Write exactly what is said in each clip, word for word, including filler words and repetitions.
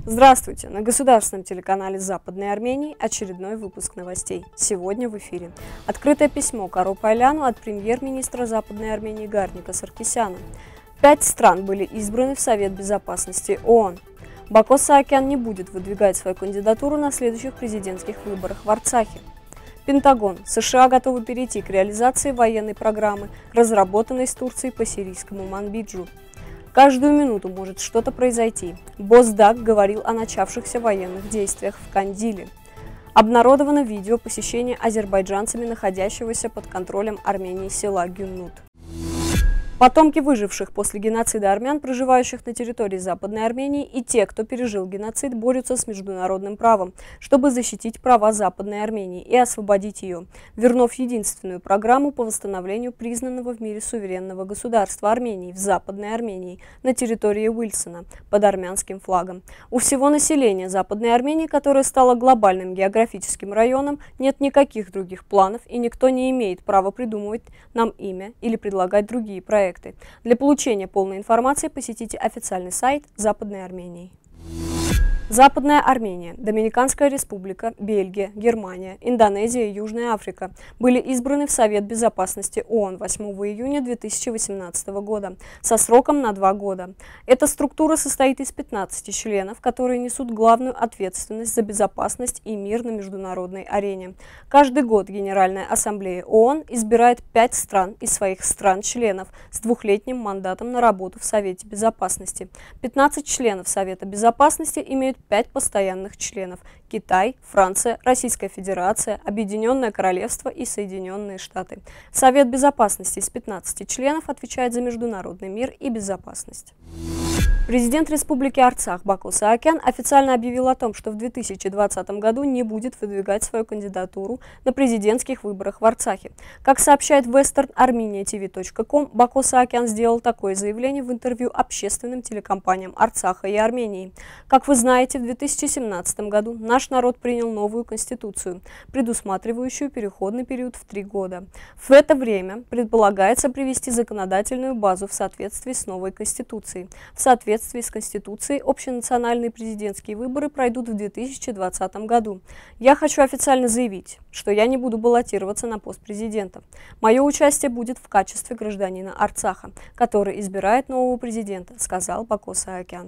Здравствуйте! На государственном телеканале Западной Армении очередной выпуск новостей. Сегодня в эфире. Открытое письмо Каро Пайляну от премьер-министра Западной Армении Гарника Саркисяна. Пять стран были избраны в Совет Безопасности ООН. Бако Саакян не будет выдвигать свою кандидатуру на следующих президентских выборах в Арцахе. Пентагон. США готовы перейти к реализации военной программы, разработанной с Турцией по сирийскому Манбиджу. Каждую минуту может что-то произойти. Боздак говорил о начавшихся военных действиях в Кандиле. Обнародовано видео посещения азербайджанцами находящегося под контролем Армении села Гюннут. Потомки выживших после геноцида армян, проживающих на территории Западной Армении, и те, кто пережил геноцид, борются с международным правом, чтобы защитить права Западной Армении и освободить ее, вернув единственную программу по восстановлению признанного в мире суверенного государства Армении в Западной Армении на территории Уилсона под армянским флагом. У всего населения Западной Армении, которая стала глобальным географическим районом, нет никаких других планов, и никто не имеет права придумывать нам имя или предлагать другие проекты. Для получения полной информации посетите официальный сайт Западной Армении. Западная Армения, Доминиканская Республика, Бельгия, Германия, Индонезия и Южная Африка были избраны в Совет Безопасности ООН восьмого июня две тысячи восемнадцатого года со сроком на два года. Эта структура состоит из пятнадцати членов, которые несут главную ответственность за безопасность и мир на международной арене. Каждый год Генеральная Ассамблея ООН избирает пять стран из своих стран-членов с двухлетним мандатом на работу в Совете Безопасности. пятнадцать членов Совета Безопасности имеют пять постоянных членов – Китай, Франция, Российская Федерация, Объединенное Королевство и Соединенные Штаты. Совет Безопасности из пятнадцати членов отвечает за международный мир и безопасность. Президент Республики Арцах Бако Саакян официально объявил о том, что в две тысячи двадцатом году не будет выдвигать свою кандидатуру на президентских выборах в Арцахе. Как сообщает вестерн армения ти ви точка ком, Бако Саакян сделал такое заявление в интервью общественным телекомпаниям Арцаха и Армении. Как вы знаете, в две тысячи семнадцатом году наш народ принял новую конституцию, предусматривающую переходный период в три года. В это время предполагается привести законодательную базу в соответствии с новой конституцией. В соответствии В соответствии с Конституцией общенациональные президентские выборы пройдут в две тысячи двадцатом году. Я хочу официально заявить, что я не буду баллотироваться на пост президента. Мое участие будет в качестве гражданина Арцаха, который избирает нового президента, сказал Бако Саакян.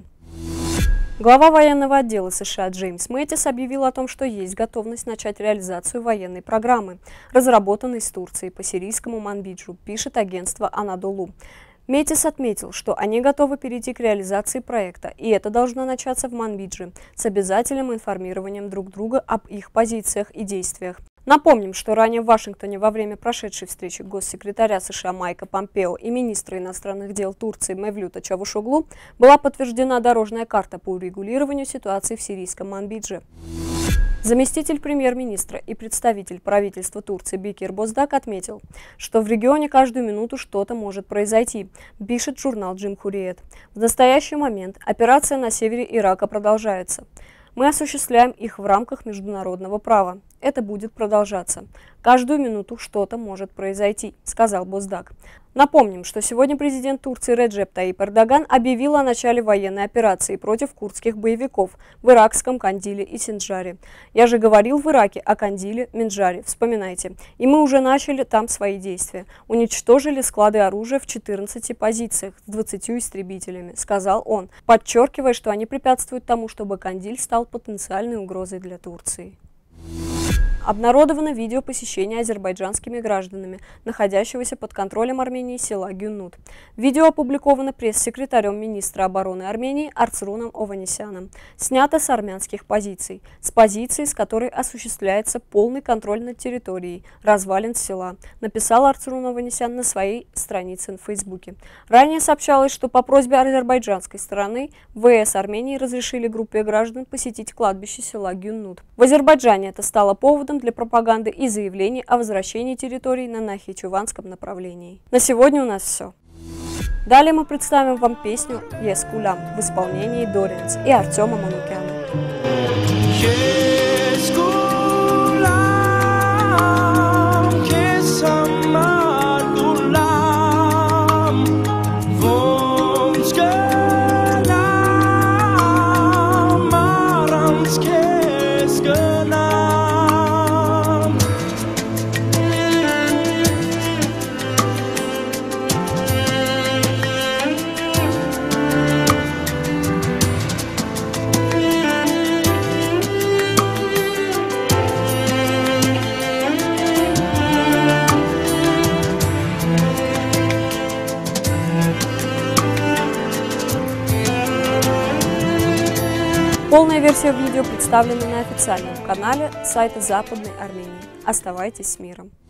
Глава военного отдела США Джеймс Мэттис объявил о том, что есть готовность начать реализацию военной программы, разработанной с Турцией по сирийскому Манбиджу, пишет агентство Анадолу. Мэттис отметил, что они готовы перейти к реализации проекта, и это должно начаться в Манбидже с обязательным информированием друг друга об их позициях и действиях. Напомним, что ранее в Вашингтоне во время прошедшей встречи госсекретаря США Майка Помпео и министра иностранных дел Турции Мевлюта Чавушоглу была подтверждена дорожная карта по урегулированию ситуации в сирийском Манбидже. Заместитель премьер-министра и представитель правительства Турции Бекир Боздак отметил, что в регионе каждую минуту что-то может произойти, пишет журнал Джумхуриет. В настоящий момент операция на севере Ирака продолжается. Мы осуществляем их в рамках международного права. Это будет продолжаться. Каждую минуту что-то может произойти, сказал Боздак. Напомним, что сегодня президент Турции Реджеп Таyyip Эрдоган объявил о начале военной операции против курдских боевиков в иракском Кандиле и Синджаре. Я же говорил в Ираке о Кандиле, Минджаре, вспоминайте. И мы уже начали там свои действия. Уничтожили склады оружия в четырнадцати позициях с двадцатью истребителями, сказал он, подчеркивая, что они препятствуют тому, чтобы Кандиль стал потенциальной угрозой для Турции. Обнародовано видео посещения азербайджанскими гражданами, находящегося под контролем Армении села Гюннут. Видео опубликовано пресс-секретарем министра обороны Армении Арцруном Ованесяном. Снято с армянских позиций, с позиции, с которой осуществляется полный контроль над территорией развалин села, написал Арцрун Ованесян на своей странице в Фейсбуке. Ранее сообщалось, что по просьбе азербайджанской стороны ВС Армении разрешили группе граждан посетить кладбище села Гюннут. В Азербайджане это стало поводом для пропаганды и заявлений о возвращении территорий на Нахичеванском направлении. На сегодня у нас все. Далее мы представим вам песню «Ес Кулам» в исполнении Дорианс и Артема Манукяна. Mama Полная версия видео представлена на официальном канале сайта Западной Армении. Оставайтесь с миром!